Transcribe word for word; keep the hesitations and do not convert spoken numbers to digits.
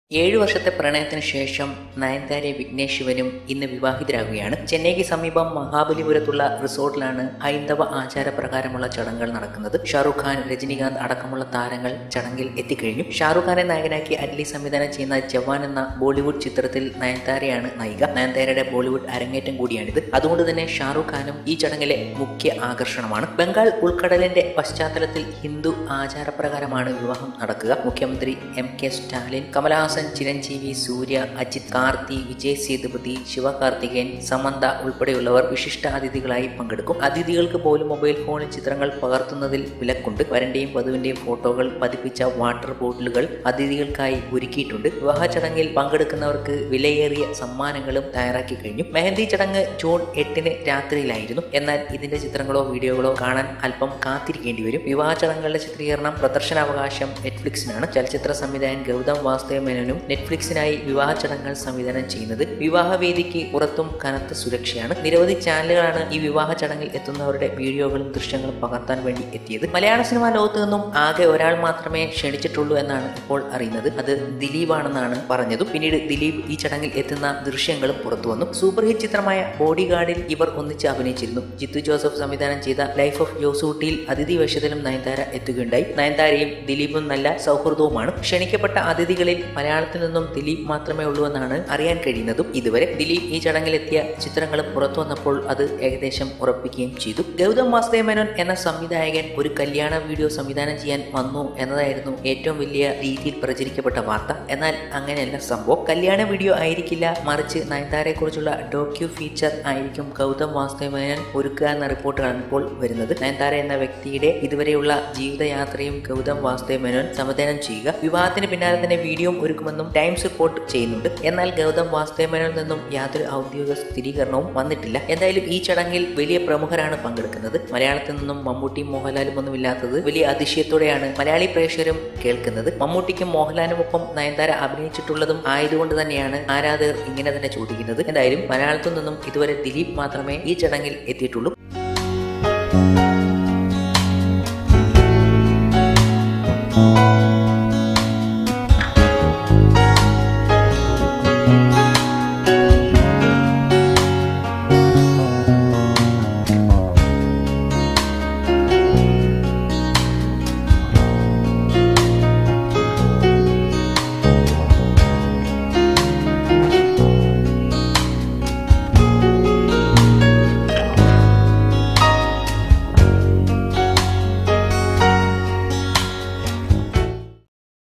ഏഴു വർഷത്തെ പ്രണയത്തിന് ശേഷം നയൻതാരയും വിഘ്നേഷ് ശിവനും ഇന്ന് വിവാഹിതരാകുകയാണ്. ചെന്നൈക്ക് സമീപം മഹാബലിപുരത്തുള്ള റിസോർട്ടിലാണ് ഹൈന്ദവ ആചാരപ്രകാരമുള്ള ചടങ്ങുകൾ നടക്കുന്നത്. ഷാറുഖ് ഖാൻ, രജനികാന്ത് അടക്കമുള്ള താരങ്ങൾ ചടങ്ങിൽ എത്തിക്കഴിഞ്ഞു. ഷാറുഖ് ഖാനെ നായകനാക്കി അറ്റ്ലി സംവിധാനം ചെയ്യുന്ന ജവാൻ എന്ന ബോളിവുഡ് ചിത്രത്തിൽ നയൻതാരയാണ് നായിക. നയൻതാരയുടെ ബോളിവുഡ് അരങ്ങേറ്റം കൂടിയാണിത്. അതുകൊണ്ട് തന്നെ ഷാറുഖ് ഖാനും ഈ ചടങ്ങിലെ മുഖ്യ ആകർഷണമാണ്. ബംഗാൾ ഉൾക്കടലിന്റെ പശ്ചാത്തലത്തിൽ ഹിന്ദു ആചാരപ്രകാരമാണ് വിവാഹം നടക്കുക. മുഖ്യമന്ത്രി എം കെ സ്റ്റാലിൻ, കമലഹാസൻ, ചിരഞ്ജീവി, സൂര്യ, അജിത്, കാർത്തി, വിജയ് സേതുപതി, ശിവകാർത്തികേയൻ, സമന്ത ഉൾപ്പെടെയുള്ളവർ വിശിഷ്ട അതിഥികളായി പങ്കെടുക്കും. അതിഥികൾക്ക് പോലും മൊബൈൽ ഫോണിൽ ചിത്രങ്ങൾ പകർത്തുന്നതിൽ വിലക്കുണ്ട്. വരന്റെയും വധുവിന്റെയും ഫോട്ടോകൾ പതിപ്പിച്ച വാട്ടർ ബോട്ടിലുകൾ അതിഥികൾക്കായി ഒരുക്കിയിട്ടുണ്ട്. വിവാഹ ചടങ്ങിൽ പങ്കെടുക്കുന്നവർക്ക് വിലയേറിയ സമ്മാനങ്ങളും തയ്യാറാക്കി കഴിഞ്ഞു. മെഹന്തി ചടങ്ങ് ജൂൺ എട്ടിന് രാത്രിയിലായിരുന്നു. എന്നാൽ ഇതിന്റെ ചിത്രങ്ങളോ വീഡിയോകളോ കാണാൻ അല്പം കാത്തിരിക്കേണ്ടി വരും. വിവാഹ ചടങ്ങുകളുടെ ചിത്രീകരണം പ്രദർശനാവകാശം നെറ്റ്ഫ്ലിക്സിനാണ്. ചലച്ചിത്ര സംവിധായകൻ ഗൗതം വാസുദേവ് മേനോനും നെറ്റ്ഫ്ലിക്സിനായി വിവാഹ ചടങ്ങുകൾ സംവിധാനം ചെയ്യുന്നത്. വിവാഹവേദിക്ക് പുറത്തും കനത്ത സുരക്ഷയാണ്. നിരവധി ചാനലുകളാണ് ഈ വിവാഹ ചടങ്ങിൽ എത്തുന്നവരുടെ വീഡിയോകളും ദൃശ്യങ്ങളും പകർത്താൻ വേണ്ടി എത്തിയത്. മലയാള സിനിമാ ലോകത്ത് നിന്നും ആകെ ഒരാൾ മാത്രമേ ക്ഷണിച്ചിട്ടുള്ളൂ എന്നാണ് ഇപ്പോൾ അറിയുന്നത്. അത് ദിലീപ് ആണെന്നാണ് പറഞ്ഞതും. പിന്നീട് ദിലീപ് ഈ ചടങ്ങിൽ എത്തുന്ന ദൃശ്യങ്ങളും പുറത്തു വന്നു. സൂപ്പർ ഹിറ്റ് ചിത്രമായ ബോഡി ഗാർഡിൽ ഇവർ ഒന്നിച്ച് അഭിനയിച്ചിരുന്നു. ജിത്തു ജോസഫ് സംവിധാനം ചെയ്ത ലൈഫ് ഓഫ് ജോസൂട്ടിയിൽ അതിഥി വേഷത്തിലും നയൻതാര എത്തുകയുണ്ടായി. നയൻതാരയും ദിലീപും നല്ല സൗഹൃദവുമാണ്. ക്ഷണിക്കപ്പെട്ട അതിഥികളിൽ മലയാളത്തിൽ നിന്നും ദിലീപ് മാത്രമേ ഉള്ളൂ എന്നാണ് അറിയാൻ കഴിയുന്നതും. ഇതുവരെ ദിലീപ് ഈ ചടങ്ങിലെത്തിയ ചിത്രങ്ങളും പുറത്തു വന്നപ്പോൾ അത് ഏകദേശം ഉറപ്പിക്കുകയും ചെയ്തു. ഗൗതം വാസുദേവ് മേനോൻ എന്ന സംവിധായകൻ ഒരു കല്യാണ വീഡിയോ സംവിധാനം ചെയ്യാൻ വന്നു എന്നതായിരുന്നു ഏറ്റവും വലിയ രീതിയിൽ പ്രചരിക്കപ്പെട്ട വാർത്ത. എന്നാൽ അങ്ങനെയല്ല സംഭവം. കല്യാണ വീഡിയോ ആയിരിക്കില്ല, മറിച്ച് നയൻതാരയെ കുറിച്ചുള്ള ഡോക്യു ഫീച്ചർ ആയിരിക്കും ഗൗതം വാസുദേവ് മേനോൻ ഒരുക്കുക എന്ന റിപ്പോർട്ടുകളാണ് ഇപ്പോൾ വരുന്നത്. നയൻതാര എന്ന വ്യക്തിയുടെ ഇതുവരെയുള്ള ജീവിതയാത്രയും ഗൗതം വാസുദേവ് മേനോൻ സംവിധാനം ചെയ്യുക. വിവാഹത്തിന് പിന്നാലെ തന്നെ വീഡിയോ ഒരുക്കുമെന്നും ടൈംസ് റിപ്പോർട്ട് ചെയ്യുന്നുണ്ട്. എന്നാൽ ഗൗതം വാസുദേവ് മേനോനിൽ നിന്നും യാതൊരു ഔദ്യോഗിക സ്ഥിരീകരണവും വന്നിട്ടില്ല. എന്തായാലും ഈ ചടങ്ങിൽ വലിയ പ്രമുഖരാണ് പങ്കെടുക്കുന്നത്. മലയാളത്തിൽ നിന്നും മമ്മൂട്ടിയും മോഹൻലാലും ഒന്നും ഇല്ലാത്തത് വലിയ അതിശയത്തോടെയാണ് മലയാളി പ്രേക്ഷകരും കേൾക്കുന്നത്. മമ്മൂട്ടിക്കും മോഹൻലാലിനുമൊപ്പം നയൻതാര അഭിനയിച്ചിട്ടുള്ളതും ആയതുകൊണ്ട് തന്നെയാണ് ആരാധകർ ഇങ്ങനെ തന്നെ ചോദിക്കുന്നത്. എന്തായാലും മലയാളത്തിൽ നിന്നും ഇതുവരെ ദിലീപ് മാത്രമേ ഈ ചടങ്ങിൽ എത്തിയിട്ടുള്ളൂ.